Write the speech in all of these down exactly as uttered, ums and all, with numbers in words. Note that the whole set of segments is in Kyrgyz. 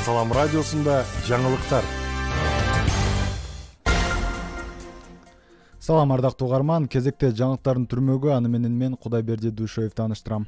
Салам радиосунда жаңылыктар. Салам ардактуу угарман, кезекте жаңылыктардын түрмөгү аны менен мен Кудайберди Дүйшөев тааныштырам.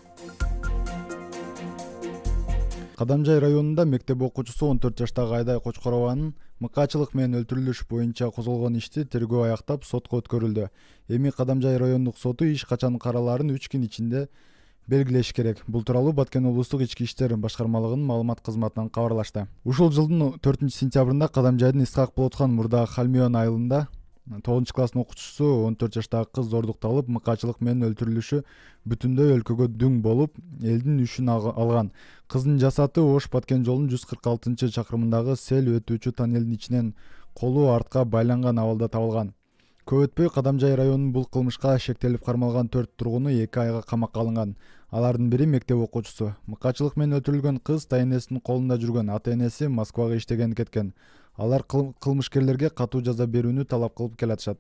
Кадамжай районунда мектеп окуучусу он төрт жаштагы Айдай Кочкорованын мыкаачылык менен өлтүрүлүш боюнча козголгон ишти тергөө аяктап сотко өткөрүлдү. Эми Кадамжай райондук соту иш качан каралаарын үч күн ичинде белгилеш керек. Бул тууралуу Баткен облустук ички иштер башкармалыгынын маалымат кызматынан кабарлашты. Ушул жылдын төртүнчү сентябрында Кадамжайдын Исхак Болоткан мурда Халмион айылында тогузунчу класстын окуучусу он төрт жаштагы кыз зордукталып, мыкаачылык менен өлтүрүлүшү бүтүндөй өлкөгө дүң болуп, элдин үшүн алган. Кыздын жасаты Ош Баткен жолунун жүз кырк алтынчы чакырымындагы сел өтүүчү тоннелдин ичинен колу артка байланган абалда табылган. Көп өтпөй Кадамжай районунун бул кылмышка шектелип кармалган төрт тургуну эки айга камакка алынган. Алардын бири мектеп окуучусу. Мыкаачылык менен өлтүрүлгөн кыз ата-энесинин колунда жүргөн. Ата-энеси Москвага иштеген кеткен. Алар кылмышкерлерге катуу жаза берүүнү талап кылып келатышат.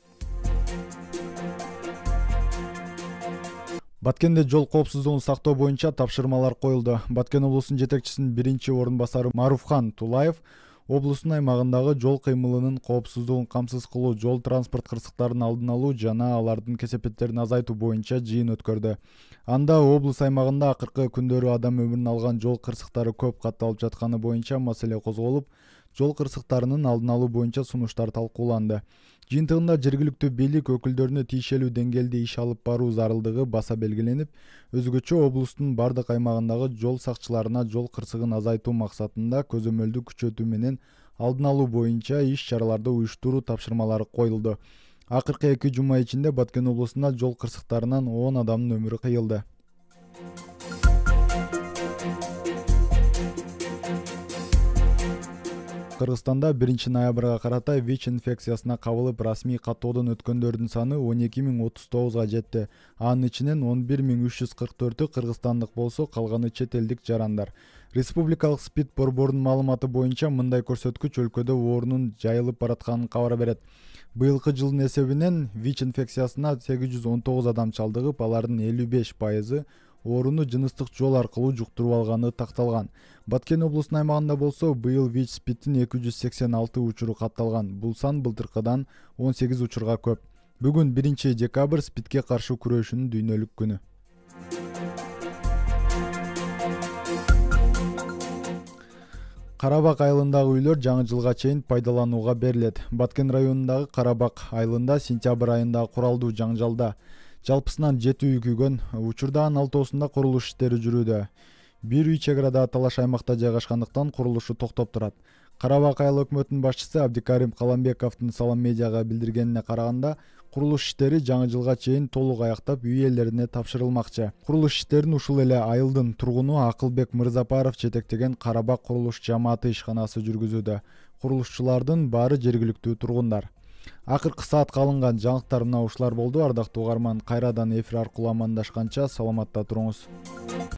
Баткенде жол коопсуздугун сактоо боюнча тапшырмалар коюлду. Баткен облусунун жетекчисинин биринчи орун басары Маруфхан Тулаев облустун аймагындагы жол кыймылынын коопсуздугун камсыз кылуу, жол транспорт кырсыктарын алдын алуу жана алардын кесепеттерин азайтуу боюнча жыйын өткөрдү. Анда облус аймагында акыркы күндөрү адам өмүрүн алган жол кырсыктары көп катталып жатканы боюнча маселе козголуп, жол кырсыктарынын алдын алуу боюнча сунуштар талкууланды. Жыйынтыгында жергиликтүү бийлик өкүлдөрүнө тиешелүү деңгээлде иш алып баруу зарылдыгы баса белгиленип, өзгөчө облустун бардык аймагындагы жол сакчыларына жол кырсыгын азайтуу максатында көзөмөлдү күчөтүү менен алдын алуу боюнча иш-чараларды уюштуруу тапшырмалары коюлду. Акыркы эки жума ичинде Баткен облусунда жол кырсыктарынан он адамдын өмүрү кыйылды. Кыргызстанда биринчи ноябрга карата ВИЧ инфекциясына кабылып расмий каттоодон өткөндөрдүн саны он эки миң отуз тогузга жетти. Анын ичинен он бир миң үч жүз кырк төртү кыргызстандык болсо, калганы чет элдик жарандар. Республикалык СПИД борборунун маалыматы боюнча мындай көрсөткүч өлкөдө оорунун жайылып баратканын кабар берет. Быйылкы жылдын эсебинен ВИЧ инфекциясына сегиз жүз он тогуз адам чалдыгып, алардын элүү беш пайызы ооруну жыныстык жол аркылуу жуктуруп алганы такталган. Баткен облусунун аймагында болсо, быйыл ВИЧ СПИДтин эки жүз сексен алты учуру катталган. Бул сан былтыркыдан он сегиз учурга көп. Бүгүн биринчи декабрь СПИДке каршы күрөшүүнүн дүйнөлүк күнү. Карабак айылындагы үйлөр жаңы жылга чейин пайдаланууга берилет. Баткен районундагы Карабак айылында сентябрь айында куралдуу жаңжалда жалпысынан жети үй күйгөн. Учурда алтоосунда курулуш иштери жүрүүдө. Бир үй чек арада талаш аймакта жайгашкандыктан курулушу токтоп турат. Карабак айыл өкмөтүнүн башчысы Абдикарим Каламбековдун Салам медиага билдиргенине караганда, курулуш иштери жаңы жылга чейин толук аяктап үй ээлерине тапшырылмакчы. Курулуш иштерин ушул эле айылдын тургуну Акылбек Мырзапаров жетектеген Карабак курулуш жамааты ишканасы жүргүзүүдө. Курулушчулардын баары жергиликтүү тургундар. Акыркы саатка алынган жаңылыктар мына ушулар болду. Ардактуу угарман, кайрадан эфир аркылуу амандашканча саламатта туруңуз.